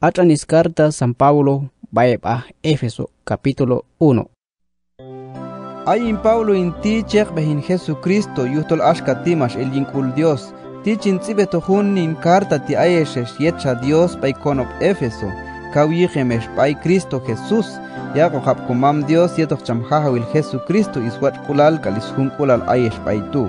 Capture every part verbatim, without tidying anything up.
Atranis carta San Pablo Baeba Éfeso capítulo uno. Ayin Pablo inti chek behin Jesucristo yuhtol ashkatimash el yinkul Dios. Tichin tzibetohun nin carta ti ayeshesh yetcha Dios by konop Éfeso. Kawiyemesh by Cristo Jesús. Yago hap kumam Dios yetoch chamhahawil Jesucristo iswat kulal kalishun kulal ayesh by tu.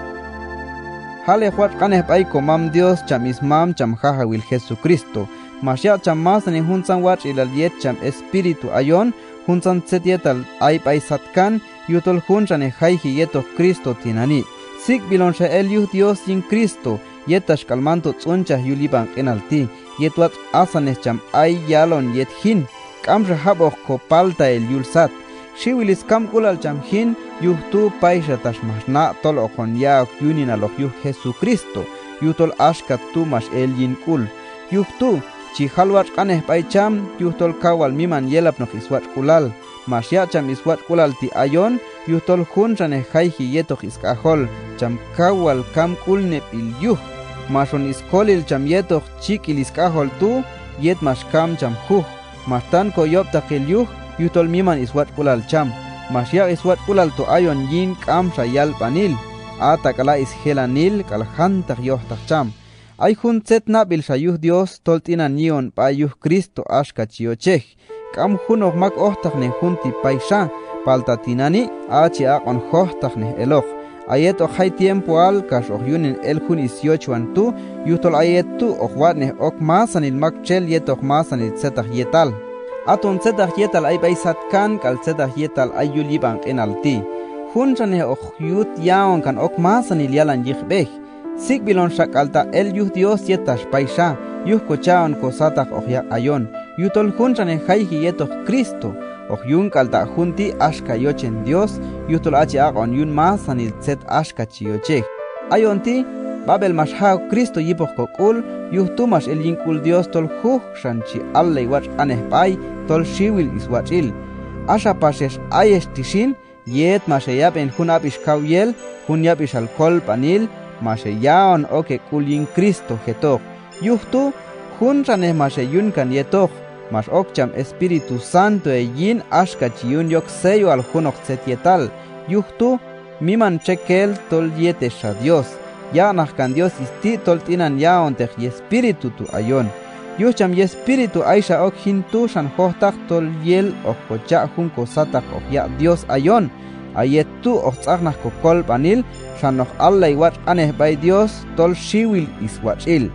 Hale huat kaneh by kumam Dios cham ismam chamhahawil Jesucristo. Masya chamas ni hunsan wach ilal yet cham espiritu ayon hunsan setietal ay by satkan yutol hunsan e hayhi yeto Cristo tinani. Sik bilonsha el yuh Dios yin Cristo yetash kalmanto tsuncha yuliban enalti yetwat asanes cham ay yalon yet hin kamra habok ko palta el yulsat shiwilis kam kulal cham hin yuh tu paisha tashmashna tol okon yaok yunina lok yuh Jesucristo yutol ashkat tu mash el yin kul yuh tu chi halwat kaneh paicham yuhtol kawal miman yelap nok iswat kulal masya cham iswat kulal ti ayon yuhtol hunrane hayhi yetok iskahol cham kawal kam kulne pil yuh mason iskolil cham yetok chikil iskahol tu yet mashkam cham huh mastan ko yop takil yuh yuhtol miman iswat kulal cham masya iswat kulal to ayon yin kam shayal panil atakala ishelanil kalhantak yohtak cham ay hun set nabil shayuh Dios toltina nion pa yuh Cristo ashka chiochech kam hunok mak ohtakne hunti paisha paltatinani achi akon hohtakne elok ayet o hay tiempo al kash o yunin el hun dieciocho antu yuhtol ayet tu okwatne ok masanil mak chel yet ok masanil setah yetal aton setah yetal ay baisatkan kal setah yetal ay yuliban enalti hunjane ok yut yaon kan ok masanil yalan yikhbeh Sik bilon shak alta el yuh Dios yetash paisha yuh kochaon kosatak ohya ayon yutol hunchane hayhi yetok Cristo oh yun kalta junti ashka yochen Dios yutol achi akon yun masanil tset ashka chiyoche ayonti babel masha Cristo yipok kokul yuh tumash el yinkul Dios tol huh shanchi alle wach aneh pai tol shiwil iswachil asha pashesh ayesh tishin yet mashayap en hunabish kawyel hunyabish alkol panil Mashayaon oke kulin Cristo getok yuhtu hunrane mashayun kan yetok mas okcham Espíritu Santo e yin ashka chiyun yok seyo al hunok setietal yuhtu miman chekel tol yetesha Dios ya kan Dios isti tol tinan yaon tej Espíritu tu ayon yucham y Espíritu aisha ok hintu shan hohtak tol yel ok kocha hun kosatak ok ya Dios ayon ayet tu ok tzagnak kokol panil shanok allay wat aneh bay Dios tol shiwil iswachil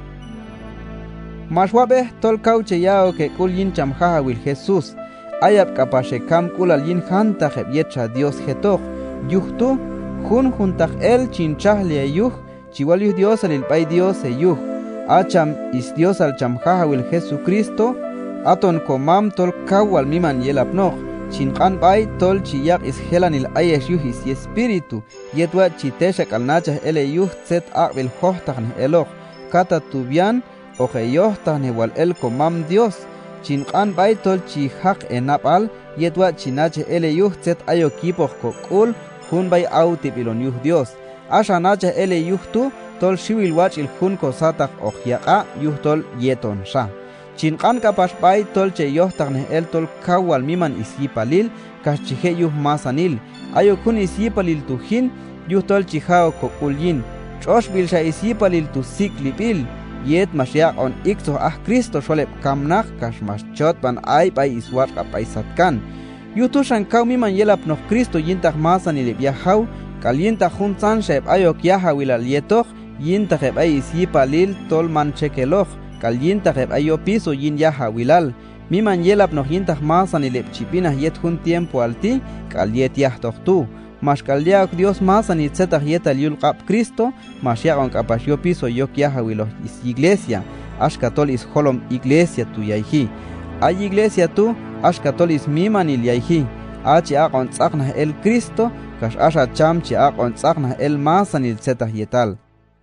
mashwabe tol kauche yao ke kul yin chamhahawil Jesus ayap kapashe kam kulal yin hanta yetcha Dios getok yuhtu hun juntak el chinchahle yuh chiwal yuh Dios alil bay Dios e yuh acham is Dios al chamhahawil Jesucristo aton komam tol kawal miman yelapnoch Chinkan bay tol chiyak is helanil ayesh yuh is espíritu yetwa chiteshak al nachah ele yuh tset akbil hohtakne elok kata tubian oje yohtakne wal el komam Dios chinkan bay tol chihak enapal yetwa chinachah ele yuh tset ayo kipoh kokul hun bay autip ilon yuh Dios asha nachah ele yuh tu tol shiwil wach il hun kosatak ojiaka yuh tol yeton sha Chinkan kapas bay tol che yohtakne el tol kawal miman isyipalil kashchihe yuh masanil ayo kun isyipalil tuhin yuh tol chihao kokulyin chosh bilsha isyipalil tu siklipil yet masyak on ikso ah Cristo sholep kamnak kash maschot ban ay bay iswat kapay satkan yuh tu shan kaw miman yelap noh Cristo yintak masanil yahaw kalyintak hunsan shep ayok yahawilal yetoch yintak eb ay isyipalil tol manchekeloch Kalyintak eb ayo piso yin yaha wilal miman yelap noh yintak masan ilep chipinah yet hun tiempo alti kalyet yahtok tu mas kalyaok Dios masan itzetah yetal yul kap Cristo mas yakon kapasyo piso yok yaha wiloh is iglesia ashkatol is holom iglesia tu yaihi ay iglesia tu ashkatol is miman il yaihi achi akon tzaknah el Cristo kash asha cham chi akon tzaknah el masan itzetah yetal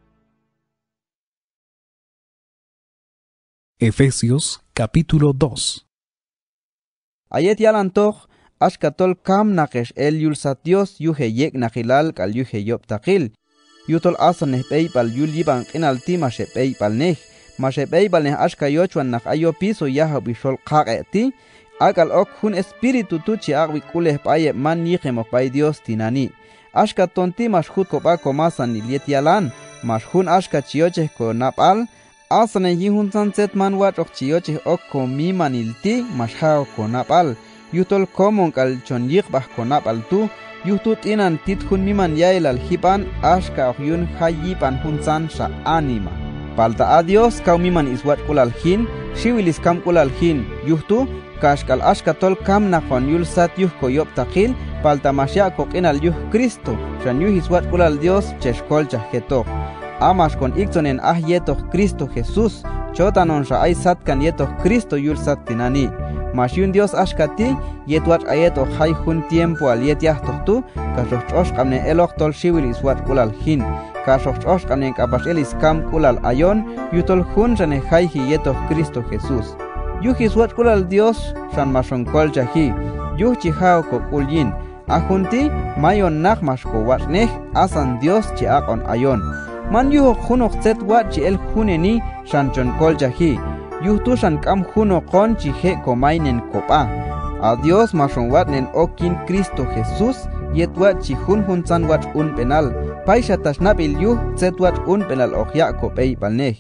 Efesios capítulo dos. Ayet yalantoch ashkatol kam nakesh el yulsat Dios yuhe yek nakilal kal yuhe yop takil yutol asaneh peipal yul yiban qinal timashe peipal neh Mashebei balne ashka yochwan nak ayo piso yaha bishol qaqeti. Akal ok hun espíritu tuchi agwi kuleh paye man nijemo pay Dios tinani. Ashka tonti mash hut kopa komasan niliet yalan. Mash hun ashka chioche ko napal. Asane yihun sanset man wat ok chioche ok ko mimanilti mash hao ko napal. Yutol komon kal chon yikbah ko napal tu. Yuhtut inan tit hun miman yailal hipan ashka ok yun hayipan hun san sa anima. Palta a Dios kau miman iswat kulal hin. Shiwilis kam kulal hin. Yuhtu kashkal ashkatol kam nakon yulsat yuh koyop takil, palta masya kokinal yuh Cristo, shan yuh iswat kulal Dios cheshkol chahketok. Amash kon iktonen ah yetok Cristo Jesus, chotanon sha ay satkan yetok Cristo yulsat tinani. Mas yun Dios ashkati, yetwat ayetok hay hun tiempo al yetyah tohtu, kashochosh kamne elok tol shiwil iswat kulal hin. Kashochosh kamne kapashel iskam kulal ayon, yutol hun shane hayhi yetok Cristo Jesus. Yuh iswat kulal Dios shan mashon kol jahi, yuh chihao ko kulyin, ahunti mayon nak mash ko watneh asan Dios chi akon ayon. Man yuh hunok set wat chi el huneni shan chon kol jahi, yuh tu shan kam huno kon chi he ko mainen kopa. A Dios mashon watnen okin Cristo Jesus, yet wat chi hun hun san wat un penal, paisha tashnabil yuh set wat un penal okya ko pei balneh.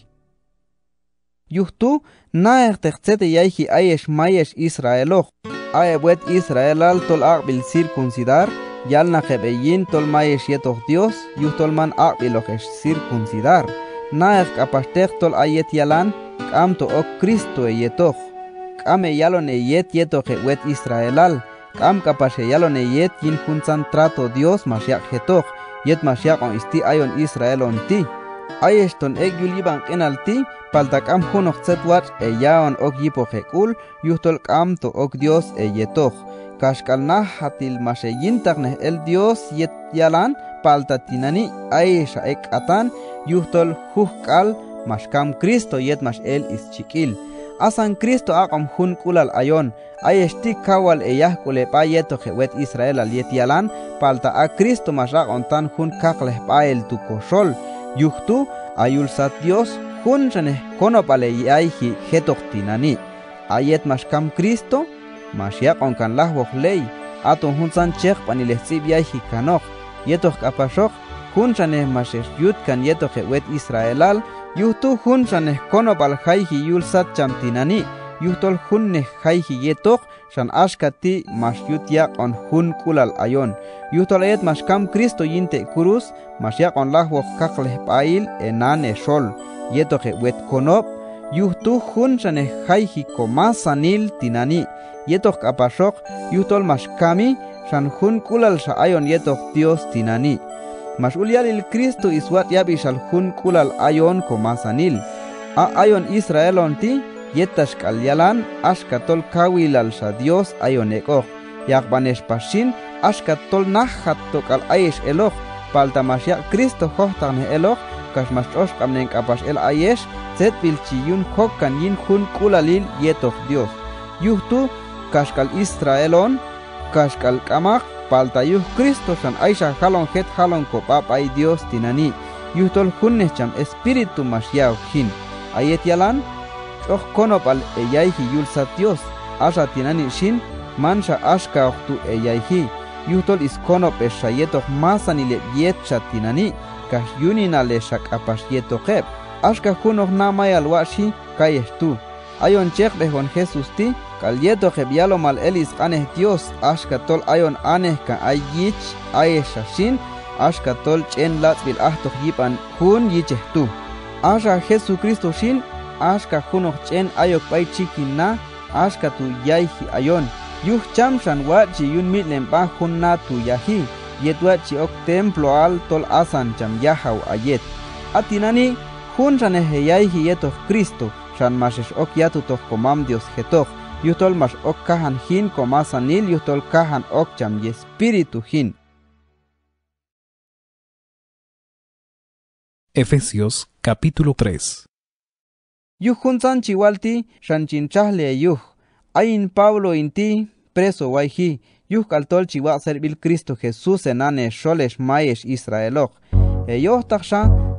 Yuhtu naer tercete yaihi ayesh mayesh Israeloch, aye wet Israelal tol aqbil circuncidar, yal na jebeyin tol mayesh yetoch Dios, yuhtol man aqbilokesh circuncidar, naer kapashtech tol ayet yalan, kam to ok Cristo e yetoch, kam e yalon e yet yetoch e wet Israelal, kam kapashe yalon e yet yin hunsan trato Dios masyak jetoch, yet masyak on isti ayon Israelon ti. Ayeston ek yuliban kenalti, palta kam hunok zetwat e yaon ok yipo hekul, yuhtol kam to ok Dios e yetoch. Kashkal nah hatil mashe yintagne el Dios yet yalan, palta tinani aesha ek atan, yuhtol huhkal, mas kam Cristo yet mas el is chikil. Asan Cristo akam hun kulal ayon, ayesti kawal e yahkule pa yeto wet Israel al yet yalan, palta a Cristo mas akon tan hun kakleh pa el tu koshol. Yuhtu ayulsat Dios hun shaneh konopale yaihi hetok tinani. Ayet mas kam Cristo, mas yakon kan lahwoch ley, aton hun san chek panilehtzib yaihi kanok, yetok kapashok, hun shaneh masher yut kan yetok wet Israelal, yuhtu hun shaneh konopal haihi yulsat cham tinani, yuhtol hun neh haihi yetok, shan ashkati mas yut yakon hun kulal ayon. Yuhtol ayet mas kam Cristo yinte kurus, mas yakon lahwoch kakleh pail enane shol, yetok wet konop, yuhtu hun shaneh haihi komasanil tinani, yetok kapashok, yuhtol mas kami, shan hun kulal sha ayon yetok Dios tinani. Mas ulialil Cristo iswat yabi shal hun kulal ayon komasanil. A ayon Israelon ti, yetash kal yalan, ashkatol kawilal sha Dios ayon ekoch. Yakbanesh pashin, ashkatol nahat tokal ayesh eloch, palta masyak Cristo hohtane eloch, kash mas osh kamnen kapash el ayesh, zet bilchiyun hokkan yin hun kulalil yetoch Dios. Yuhtu, kashkal Israelon, kashkal kamak, palta yuh Cristo shan aisha halon het halon kopap ay Dios tinani, yuhtol hunneh cham espiritu masyaw hin. Ayet yalan, och konopal eyaihi yulsat Dios, asha tinani shin, mansha ashka ochtu eyaihi, yuhtol is konop esha yetoch masanile yetcha tinani, kash yuninale shak apash yetocheb, ashka hunoch namayal washi, kayestu. Ayon chek behon Jesus ti, kal yetocheb yalo mal elis aneh Dios, ashka tol ayon aneh ka ayich, ayesha shin, ashka tol chen latzbil ahtoch yipan hun yichehtu. Asha Jesucristo shin, ashka hunoch chen ayok pay chikina, ashka tu yaihi ayon. Yuh chamshan wachi yun mitlem pa hun na tu yahi, yet wachi ok templo al tol asan cham yahaw ayet. Atinani, hun shaneh yaihi yetoch Cristo, shan mashesh ok yatu toch komam Dios jetoch, yuhtol mas ok kahan hin komasanil, yuhtol kahan ok cham y espíritu hin. Efesios capítulo tres. Yuh hun san chiwalti, shan chinchahle yuh, ayin Pablo inti, preso waihi, yuh kaltol chiwa serbil Cristo Jesús enane sholesh mayesh Israeloch. E yoh taksha,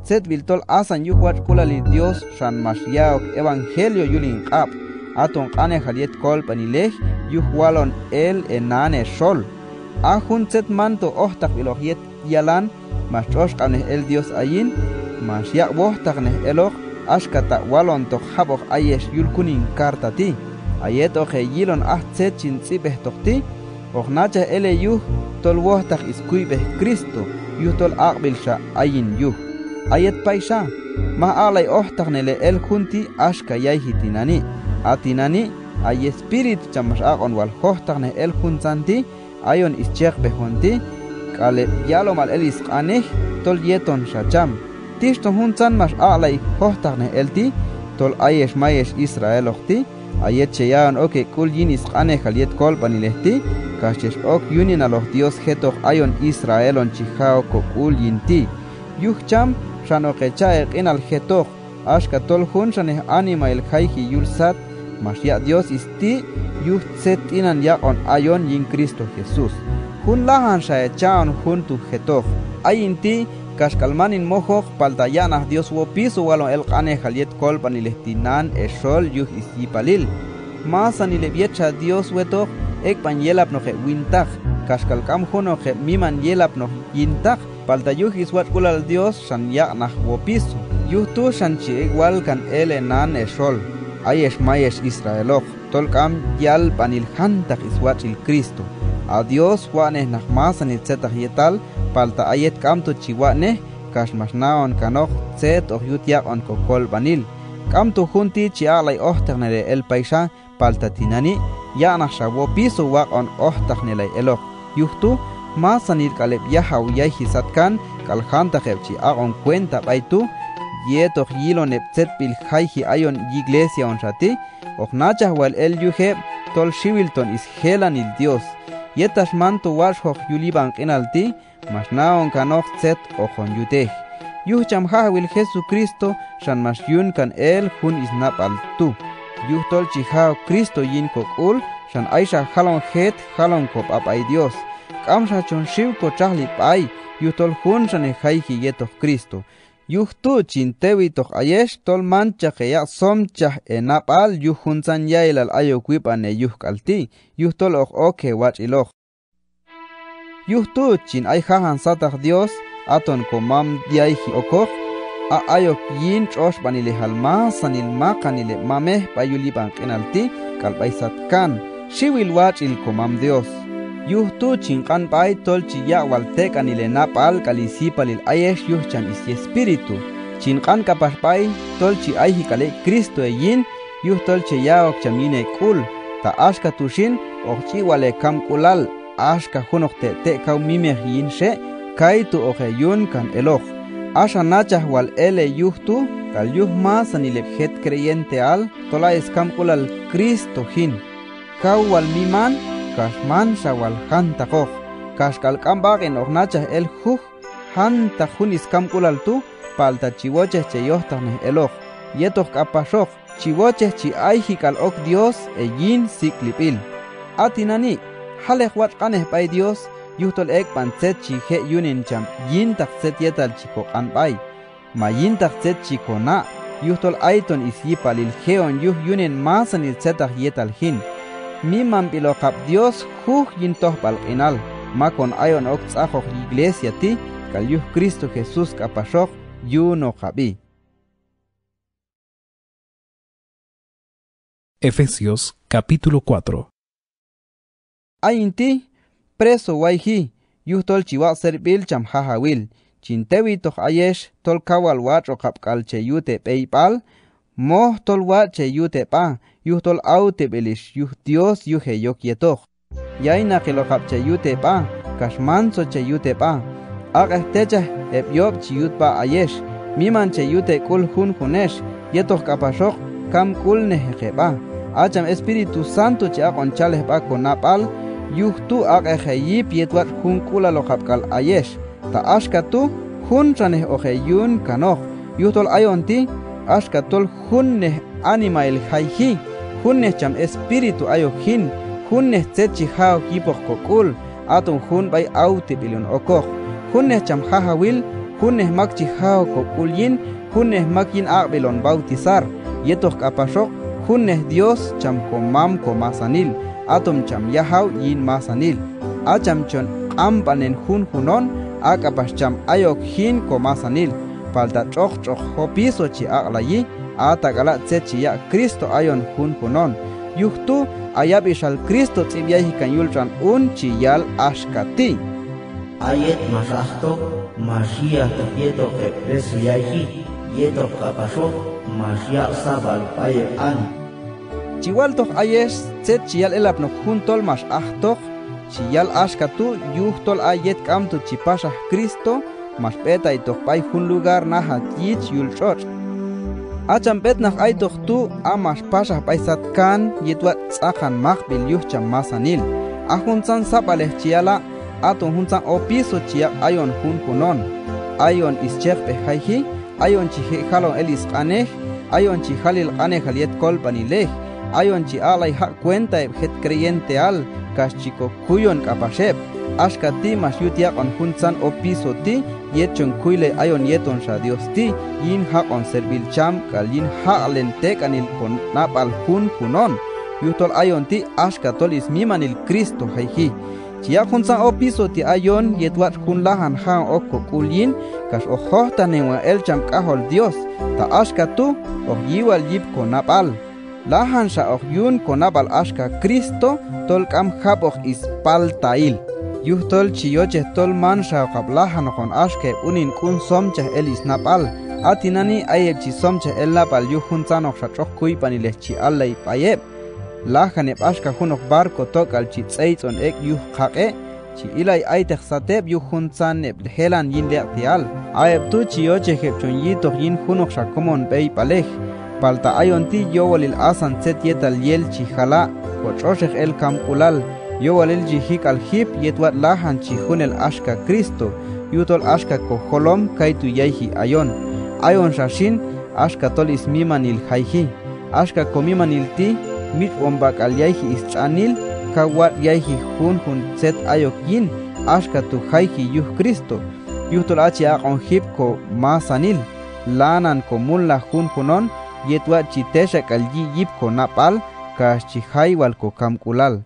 set viltol asan yuhuach kulali Dios shan mashiaok evangelio yulin qab aton qane jaliet kol panilej yuhualon el enane shol ahun set manto ohtak bilohiet yalan mashosh qane el Dios ayin mashia wohtakne elok ashkata walon tok habok ayesh yulkunin kartati ayet oje yilon ah set chin tsibeh tokti ohnacha ele yuh tol wohtak iskuibeh Cristo yuh tol aqbilsha ayin yuh ayet paisha ma alay ohtakne le el kunti ashka yayhitinani atinani ay espíritu chamas aqon wal hohtakne el kunsanti ayon ischek behonti kale yalo mal el isqanih tol yeton shacham tishto hunsan mas alay hohtakne elti tol ayesh mayesh Israel okti ayet cheyan oke kul yin isqane khaliet kol panilehti kashesh ok yunin a los Dios getok ayon Israelon chihao ko kul yinti yuhcham shano kechaek in al getok ashka tol hun shaneh anima el khayhi yulsat Masya Dios isti yuh set inan ya on ayon yin Cristo Jesús. Hun lahan sha echan hun tu getok. Ayinti kaskalmanin mohok paltayanah Dios wo piso walon el qane khaliet kol panilestinan eshol yuh isi palil. Masan ile biecha Dios wetok ek pan yelap no ge wintak kaskalkam huno ge miman yelap no yintak palta yuh iswat kulal Dios shan ya nah wo piso. Yuh tu shan chi igual kan el enan eshol. Ayesh mayesh Israelok tolkam yal panil hantak iswachil Cristo a Dios waneh nakmasan itzetah yetal palta ayet kam tu chiwaneh kashmashnaon kanok set oh yutyak on kokol panil kam tu junti chialay ohtaknele el paisha palta tinani yanah shawo piso wak on ohtaknelay elok yuhtu masanil kalep yahaw yayhisatkan kal hantakeb chi on cuenta baitu yetok yilon epset pil hayhi ayon iglesia on shati oknachah wal el yuhe tol shivilton is helan il Dios yetash manto wash hok yuliban qinalti mashnaon kanok set ojon yuteh yuh chamha wil Jesucristo shan mashyun kan el hun is napal tu yuh tol chiha Cristo yin kokul shan aisha halon het halon kop apay Dios kamsha chon shiv ko chahli pay yuh tol hun shan hayhi yetok Cristo yuh tu chintewi tok ayesh tol mancha kaya somcha enapal yuh hunsan yailal ayo kwipane yuh kalti yuh tol ok oke wach ilok yuh tu chin ay hahan satah Dios aton komam diayhi okok a ayok yin chosh banile halma sanil makanile mameh payuli bankinalti kalpaisatkan shiwil wach il komam Dios yuh tu chinkan pay tol chiya waltek anile napal kalisipalil ayesh yuh chan isi espiritu chinkan kapas pay tol chi ayhi kale Cristo e yin yuh tol chiya ok chamine kul ta ashka tushin ok chi wale kam kulal ashka hunok te te kau mimeh yin she kai tu oke yun kan elok asha nachah wal ele yuh tu kal yuh mas anile het creyente al tola es kam kulal Cristo hin kau wal miman kashman shawal hanta koch kashkal kambagin ognachah el huj hanta hunis kamkulal tu palta chiwocheh cheyohtane elok yetok kapashok chiwocheh chi ayhikal ok Dios e yin siklipil atinani halej wat qaneh pay Dios yuhtol ek panset chi he yunin cham yin tak set yetal chiko qanbay ma yin tak set chiko na yuhtol aiton isyipalil heon yuh yunin masanil setah yetal hin Miman pilokap Dios huj yintoh palqinal makon ayon ok tzahok iglesia ti kal yuh Cristo Jesús kapashok yuno kabi. Efesios capítulo cuatro. Ayinti preso wayhi yuh tol chiwa serbil cham hahawil chintewi toh ayesh tol kawal wacho kapkal che yute peipal moh tol wache yute pa yuh tol aute belish yuh Dios yuh he yok yetoch yaina que lo kapche yute pa kashmanso che yute pa aqtecha eb yob chi yut pa ayesh miman che yute kul hun hunesh yetoch kapashok kam kul nehe pa acham Espíritu Santo che aqon chaleh pa konapal yuh tu aqe yip yetwat hun kula lo kapkal ayesh ta ashka tu hun chaneh oje yun kanok yuh tol ayonti ashka tol hunneh anima el hayhi hunneh cham espíritu ayo hin hunneh tsechi hao kipok kokul aton hun bay aute bilon okok hunneh cham hahawil Hunnes mak chihao ko kulyin, hunnes makin akbelon bautizar, yetok apashok, hunnes Dios cham ko mam ko masanil, atom cham yahau yin masanil, acham chon ampanen hun hunon, akapas cham ayok hin ko masanil, palta chok chok hopiso chi aklayi, atagala tsechi ya Cristo ayon hun hunon, yuhtu ayab ishal Cristo tsibiyahi kan yultran un chi yal ashkati. Ayet masahto, Mashiach yeto preso yahi, yeto kapasho, Mashiach sabal paye an. Chiwal toch ayes, tset chial elap no juntol mas ahtoch, chial ashkatu, yuhtol ayet kamtu chipashah Cristo, mas peta itoch pay hun lugar nahat yich yulchoch. Acham pet nach aitoch tu, amas pashah paisat kan, yetwat tsakan makbil yuhcham masanil. Ahunsan sapaleh chiala, aton hunsan opiso chiak ayon hun hunon, ayon ischek pehaihi, ayon chi halon elis aneh, ayon chi halil aneh haliet kolpanileh, ayon chi alay ha cuenta het creyente al, kashchiko kuyon kapashep, ashkati mas yutiak on hunsan opiso ti, yetchon kuile ayon yeton sha Dios ti, yin ha on servil cham kal yin ha alentek anil kon napal hun hunon, yutol ayon ti ashkatol ismimanil Cristo haihi. Chia kunsan opiso ti ayon yetwat kun lahan han okko kulyin kas ojohta newa el cham kahol Dios ta ashka tu oh yiwal yip konapal lahan sha oh yun konapal ashka Cristo tol kam hap oh ispal tail yuhtol chiyoche tol man sha qablahan kon ashke unin kun somche el isnapal atinani ayeb chi somche el napal yuhunsan oh shachok kuy panileh chi allay payeb lahanep ashka hunok barco tokal chi tseitson ek yuh khaqe chi ilay aitek sateb yuh hunsan nep helan yin leqtial ayeb tu chi yoche hepchon yitok yin hunok shakomon pey palej palta ayonti yowalil asan set yetal yel chi hala kochoshek el kamkulal yowalil ji hikal hip yetwat lahan chi hunel ashka Cristo yutol ashka ko holom kaitu yaihi ayon ayon shashin ashka tol ismimanil haihi ashka komimanil ti mit ombak al yaihi ischanil kawat yaihi hun hun set ayok yin ashka tu haihi yuh Cristo yuhtol achi aqon hip ko masanil lanan ko mulla hun hunon yetwa chitesha kal yi yip ko napal kas chi wal ko kamkulal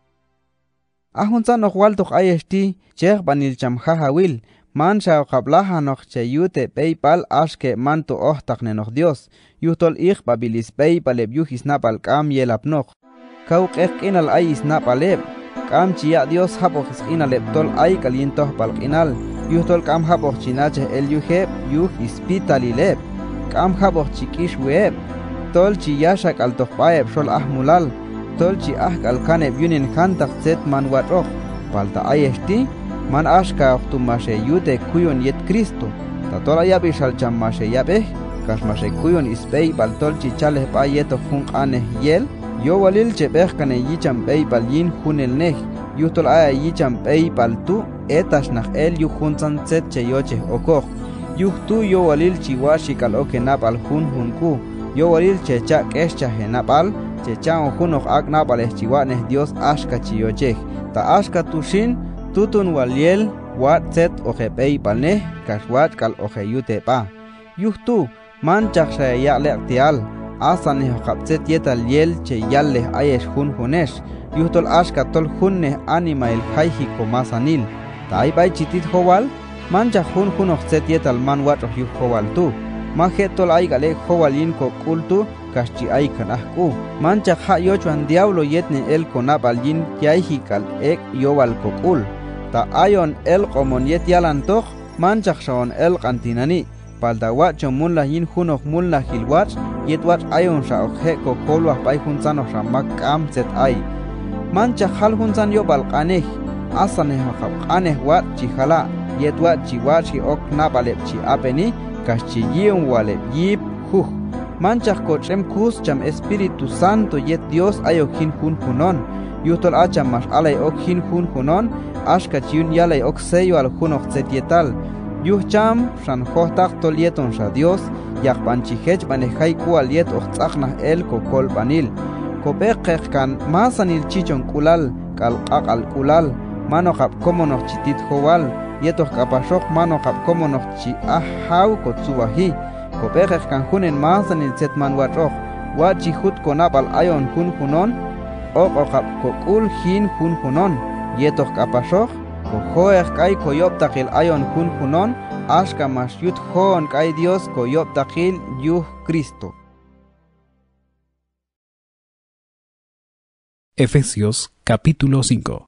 ahunsan nok wal tok ayesti cheh banil cham hahawil man sha qablaha nok cheyute paypal ashke manto ohtak nenok Dios yuhtol ich babilis paypaleb yuhis napal kam yelapnok kau qeq inal ay isnapaleb kam chia Dios hapok inaleb tol ay kalientoh palqinal yuhtol kam hapok chinache el yuheb yuh ispitalileb kam hapok chikish web tol chiyashak al tohpaeb shol ahmulal tol chi ah kalkaneb yunin kantak zet man watrok palta ayesti man ashka tumashe yute kuyon yet Cristo tatola yabi shal chamashe yabe kasmashe kuyon ispey baltol chichaleh pa yeto fun aneh yel yo walil chebeh kane yicham pey balyin hunel neh yutol aya yicham pey baltu etash nach el yu hunsan set cheyoche okok yuhtu yo walil chiwashi kal oke napal hun hunku yo walil checha kescha henapal checha hunok ak napal chiwaneh Dios ashka chiyoche ta ashka tushin tutun waliel wat set oje pey palneh kaswat kal oje yute pa yuhtu man chaksha yaqlek tial asaneh kapset yetal yel che yalleh ayesh hun hunesh yuhtol ashka tol hunneh anima el haihi ko masanil ta ay bay chitit howal man chak hun hunok set yetal man wat yuh howal tu ma hetol ay gale howal yin ko kultu kaschi ay kanahku man chak ha yochwan diablo yetne el konapal yin yaihi kal ek yowal ko kul ta ayon el qomon yet yalantok man chakshaon el kantinani palda wacho mulla yin hunok mulla hilwat yetwat ayon sha okhe ko kolwa pay hunsan o shamak am set ay man chakhal hunsan yo balqaneh asane hakab aneh wat chikhala yetwat chiwat chi ok nabalep chi apeni kachi yin wale yip huh man chakko chem kus cham Espiritu Santo yet Dios ayo hin hun hunon yutol acham mas alay ok hin hun hunon ashka chiun yalay ok seyo al hunok setietal yuh cham shan hohtak tol yeton sha Dios yak panchihech banehai kual yet ok tzaknah el ko kol banil ko peqeq kan masanil chichon kulal kal qaqal kulal manokap komonok chitit howal yetok kapashok mano kap como nok chi ahau ko tsuwahi ko pekek kan hunen masan il setman wachok wa chi hut ko napal ayon hun hunon ok okap ko kul hin hun hunon yetok kapashok ko hoek kai ko yop takil ayon hun hunon ashka mas yut hon kai Dios ko yop takil yuh Cristo. Efesios capítulo cinco.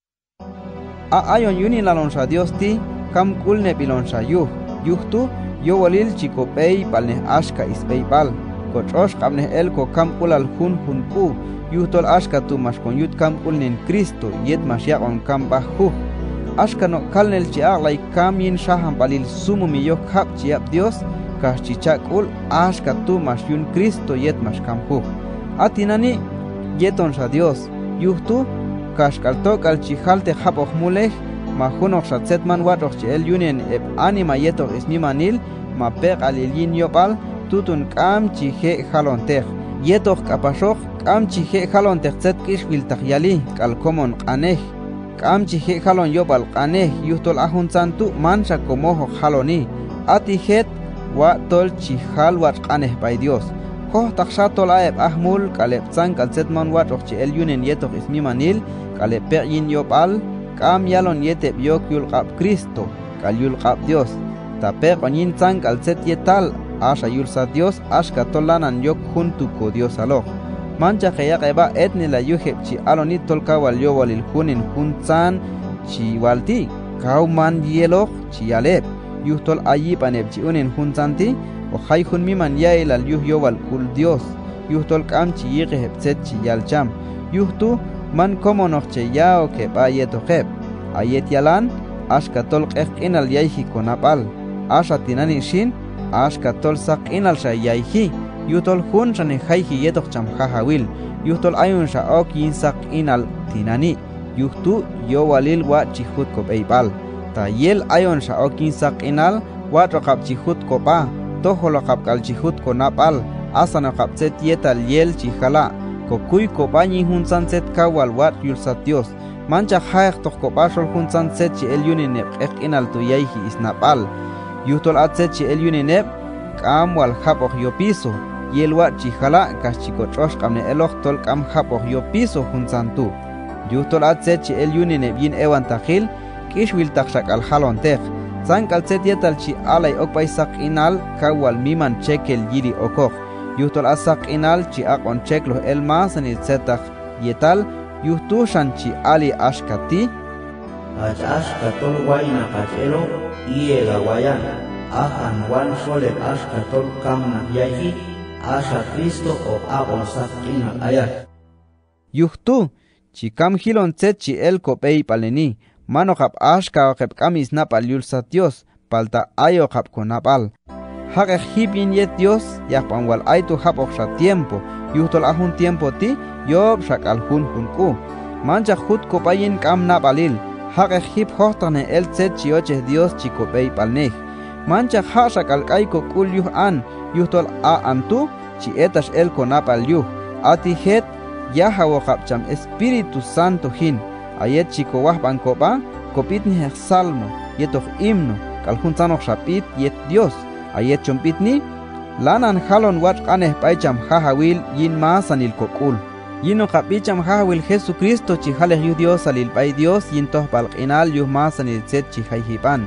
A ayon yuni lalonsha Dios ti kam kulne pilonsha yuh yuh tu yo walil chico pei palne ashka ispei pal ko trosh kamne el ko kam kulal hun hun pu yuh tol ashka tu mas kon yut kam kulnen Cristo yet mas ya on kam bahu ashka no kalnel chi aglay kam yin shaham palil sumu mi yo kap chi ap Dios kas chi chakul ashka tu mas yun Cristo yet mas kam hu atinani yeton sha Dios yuh tu kas kalto kal chi halte hapok mulej ma hunok shatsetman watok chi el yunen eb anima yetok ismi manil ma pek alil yin yopal tutun kam chi he halontech yetok kapashok kam chi he halontech tset kish wiltak yali kal komon qanej kam chi he halon yopal qanej yuhtol ahun santu mancha komoho haloni ati het wa tol chi hal wat qanej by Dios koh takshatol aeb ahmul kalep tsang kalsetman watok chi el yunen yetok ismi manil kalep pe yin yopal kam yalon yetep yok yul qab Cristo kal yul qab Dios tape qonin tsang kalset yetal asha yul sa Dios ashka tolanan yok junto ko Dios alo mancha khaya qeba etni la yuheb chi aloni tolka wal yo walil hunin huntsan chi walti kauman yelok chi alep yuhtol ayi paneb chi unin huntsanti o hay hun miman yael al yuh yo wal kul Dios yuhtol kam chi yiheb set chi yalcham yuhtu man como noche yao que pa yeto kheb ayet yalan ashka tol qinal yaihi konapal asha tinani shin ashka tol saqinal sha yaihi yutol hun shane khaihi yetok cham khahawil yutol ayun sha ok yin saqinal tinani yuhtu yo walil wa chihut ko beibal ta yel ayon sha ok yin saqinal wa raqab chihut ko pa to holo qab kal chihut ko napal asana qab set yetal yel chihala ko kuy ko bañi hun sanset kawal wat yulsat Dios mancha khayak tok ko bashol hun sanset chi el yunine ek inal tu yaihi isnapal yuhtol atset chi el yunine kam wal khapok yo piso yel wat chi khala kas chi ko trosh kamne elok tol kam khapok yo piso hun santu yuhtol atset chi el yunine bin ewan takhil kish wil takshak al halon tek san kalset yetal chi alay ok sak inal kawal miman chekel yiri okok yuhtol asak inal chi akon cheklo el masan il setak yetal yuhtu shan chi ali ashkati ach ashkatol wayna kachelo iega wayan ahan wan sole ashkatol kamna yahi asha Cristo o akon sak inal ayat yuhtu chi kam hilon set chi el kopei paleni mano kap ashka o kep kamis napal yulsat Dios palta ayo kap konapal haqe hipin yet Dios yakpan wal aitu hapok sha tiempo yuhtol ahun tiempo ti yob shakal hun hun ku mancha hut ko payin kam na balil haqe hip hohtane el set chioche Dios chiko pei palnej mancha ha shakal kai ko kul yuh an yuhtol a antu chi etash el ko napal yuh ati het yahawo kapcham Espiritu Santo hin ayet chiko wahban ko ba kopit ni salmo yetok himno kal hun sanok shapit yet Dios ayet chompitni lanan halon wat aneh paicham hahawil yin masanil kokul yino kapicham hahawil Jesucristo chi haleh yu Dios salil pai Dios yin toh balqinal yu masanil set chi hayhipan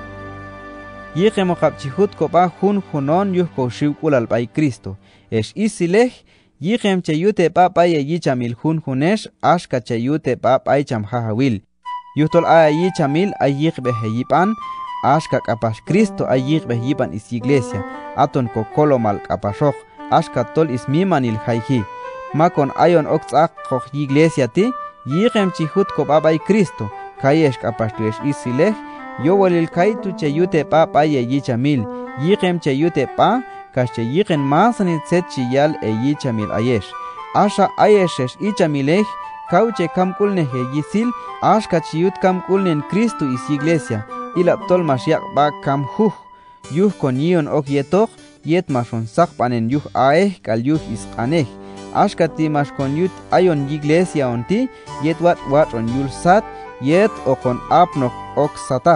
yikemo kapchihut kopa hun hunon yu ko shiwkulal pai Cristo esh isileh yikem che yute pa pai yichamil hun hunesh ashka che yute pa paicham hahawil yuhtol ay yichamil ayik beheyipan ashka kapash Cristo ayik behipan is iglesia aton ko kolomal kapashok ashka tol ismimanil hayhi makon ayon oxak ko iglesia ti yikem chihut ko babay Cristo kayesh kapash tuesh isileh yo walil kaitu che yute pa paye yichamil yikem che yute pa kash che yiken masanit set chiyal e yichamil ayesh asha ayeshesh ichamileh kauche kamkulne he yisil ashka chiyut kamkulnen Cristo is iglesia ilap tol masyak ba kam huh yuh kon yion ok yetok yet mashon sak panen yuh aeh kal yuh is aneh ashkati mash kon yut ayon iglesia onti yet wat wat on yul sat yet okon apnok ok satak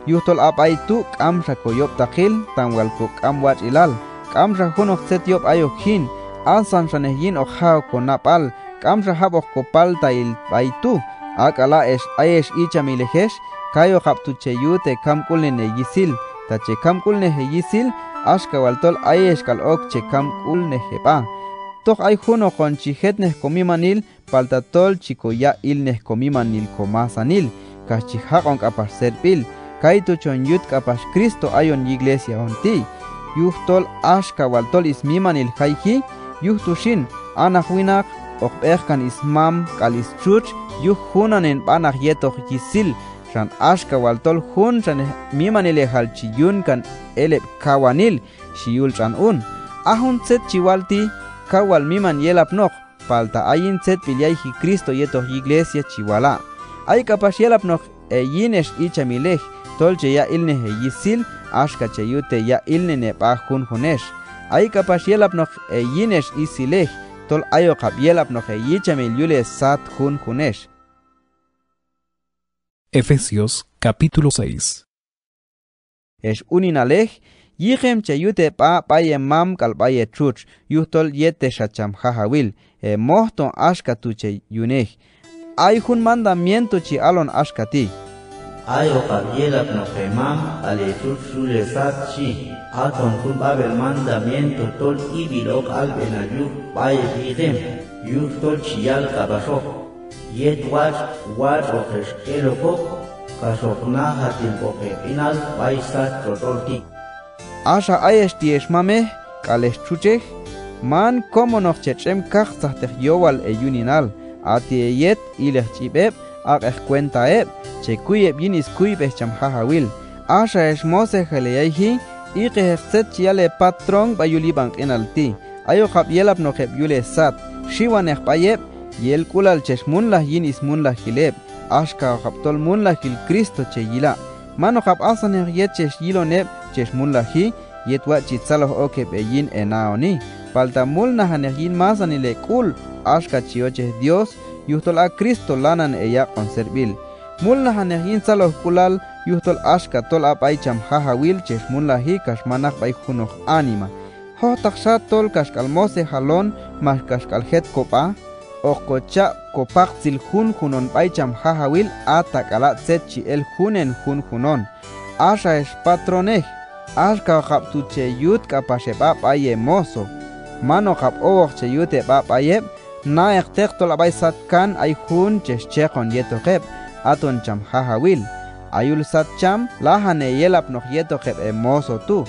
yuhtol apaitu kamsha koyop takil tanwal ko kamwach ilal kamsha hunok set yop ayokhin asan shanehin okhao ko napal kamsha habok ko palta il paitu akala es ayesh ichamilehesh kayo kaptuche yute kamkulne yisil tache kamkulne yisil ashka waltol ayesh kal okche kamkulne hepa toch ay huno kon chihetne komimanil paltatol chiko ya ilne komimanil komasanil kachihakon kapar serpil kaitu chon yut kapas Cristo ayon iglesia onti yuhtol ashka waltol ismimanil haiki yuhtushin anahwinak okberkan ismam kalischuch yuh hunanen banah yetoh yisil shan ashka waltol hun shan mimanile halchiyun kan elep kawanil shiyul shan un ahun set chiwalti kawal miman yelap nok palta ayin set pilyaihi Cristo yetoh iglesia chiwala ay kapas yelap nok e yinesh ichamileh tolche ya ilne he yisil ashka cheyute ya ilne ne pa hun hunesh ay kapas yelap nok e yinesh isileh tol ayo kap yelap nok e yichamil yule sat hun hunesh. Efesios capítulo seis. Es uninaleh yichem cheyute pa paye mam kal paye chuch yuhtol yete shacham hahawil e mohton ashka tuche yuneh ay hun mandamiento chi alon ashkati ayo kabielap no femam ale chuchule satchi aton kun babel mandamiento tol ibilok al benayu paye bidem yur tol chial kabashok yet watch watch okesh eloko kasok na hatin koke inal paisat totolti asha ayesh tiesh mame kalesh chucheh man como noch chechem kach zahtech yowal e yuninal ati yet ileh chibeb ak eh cuenta eb che kuyeb yinis kuyeb cham hahawil asha es mose heleyhi iqeh set chiale patron bayuli bank enalti ayo khab yelap no kheb yule sat shiwan eh payeb yel kulal cheshmun lah yinis mun lah hileb ashka khaptol mun lah hil Cristo che yila mano khab asan eh yet chesh yiloneb cheshmun lah hi yet wa chitsaloh okeb e yin enaoni palta mul na hanehin masanile kul ashka chioche Dios yuhtol a Cristo lanan eya conserbil mul na hanehin saloh kulal yuhtol ashka tol apay cham hahawil chesh mul lahi kashmanak bay hunok anima ho taksha tol kashkalmose halon mas kashkalhet kopa okocha kopak zil hun hunon bay cham hahawil atakala tsetchi el hunen hun hunon asha es patronej ashka kaptuche yut kapasheba paye mozo mano kap owok che yute ba payeb na ektek tol abay satkan ay hun cheshchekon yetokheb aton cham hahawil ayul satcham lahane yelap nok yetokheb e mozo tu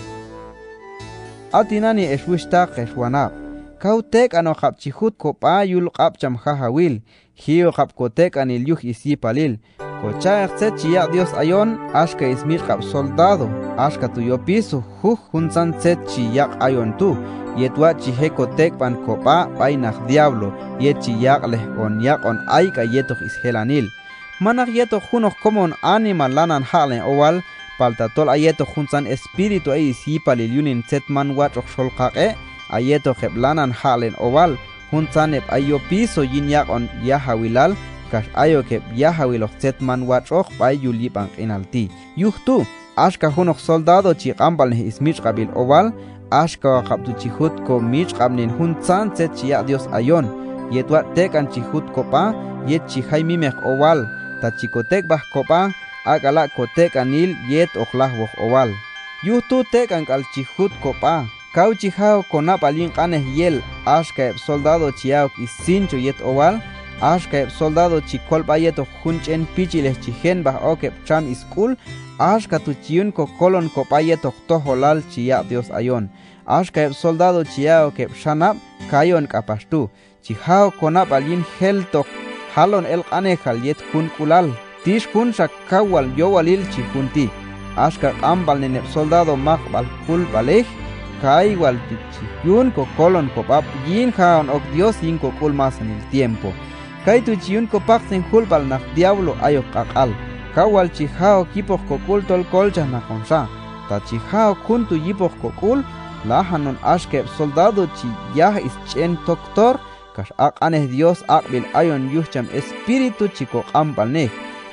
atinani eshwishtak eshwanab kautek ano kap chihut kopa yul kap cham hahawil hiyo kap kotek anil yuh isipalil kocha ekset chiya Dios ayon ashka ismir kap soldado ashka tuyo piso huh hunsan set chiyak ayon tu yetwa chiheko tekpan kopa painak diablo yet chiyak leh on yak on aika yetok ishelanil manak yetok hunok komon animal lanan halen owal paltatol ayetok hunsan espiritu ay isipalil yunin setman wachok sholkake ayetok heblanan halen owal hunsan ep ayo piso yin yak on yahawilal kash ayo kep yahawilok setman wachok pay yulipang inalti yuhtu ashka hunok soldado chikambal ne ismich qabil owal ashka kaptu chihut ko mich qabnin hunsan set chia Dios ayon yetwa tekan chihut kopa yet chihay mimek owal ta chikotek bah kopa agala kotek anil yet oklah woh owal yuhtu tekan kal chihut kopa kau chihao konap alin kaneh yel ashka soldado chiaok isincho yet owal ashka soldado chikolpa yeto hunchen pichileh chihen bah okep cham iskul ashka tu chiun ko kolon ko payetok toholal chia Dios ayon ashka soldado chiao ke shanap kayon kapastu chihao konap alin heltok halon el ane yet kun kulal tish kun shakawal yowalil chihunti ashka ambal nenep soldado makbal kul balej kaiwal chiun ko kolon ko pap yin haon ok Dios yin ko kul mas en el tiempo kaitu chiun ko paksen kulbal nak diablo ayok kakal kawal chihao kipok kokul tol kolcha na konsa ta chihao kuntu yipok kokul lahanon ashkep soldado chi yah ischen doktor kash ak aneh Dios akbil ayon yuhcham espiritu chiko ampalneh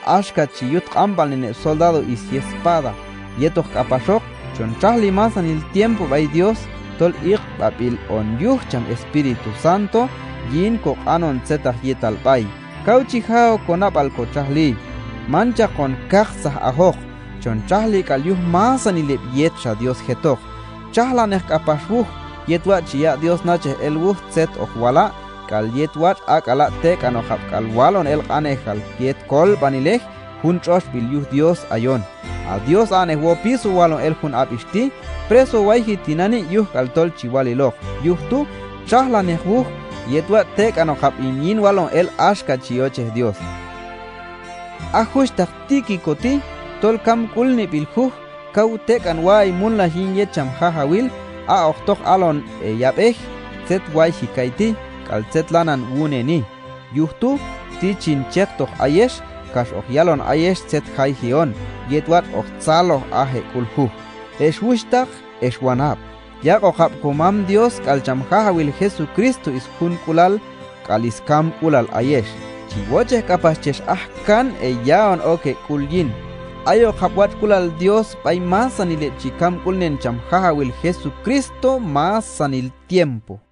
ashka chiyut ambal nene soldado y si espada yetok kapashok chon chahli masan el tiempo bay Dios tol ik papil on yucham Espíritu Santo yin kok anon zetah yetal bay kauchi hao konapal ko chahli mancha kon kaksah ahok chon chahli kal yuh masan ilip yetcha Dios hetok chahla nek kapashwuh yetwa chiya Dios nache el wuh zet okwala kal yetwat akala tek anohap kal walon el anehal yet kol banileh hun chosh bil yuh Dios ayon a Dios aneh wo pisu walon el hun apishti preso waihi tinani yuh kal tol chiwalilok yuh tu chahla nehwuh yetwa tek anohap inyin walon el ashka chioche Dios ahush taktiki koti tol kam kulni bilhuh kau tek an wai munla hin yecham hahawil a oktok alon e yabeh zet waihi kaiti kal zet lanan wuneni yuhtu tichin chektok ayesh kash ok yalon ayesh zet haihion yetwat ok tzaloh ahe kulhu eshwishtak eshwanab yak okap kumam Dios kal chamhahawil Jesucristo is hun kulal kal iskam kulal ayesh chiwoche kapaschesh ahkan e yaon oke kulyin ayo kapwat kulal Dios pay masanile chikam kulnen chamhahawil Jesucristo masanil tiempo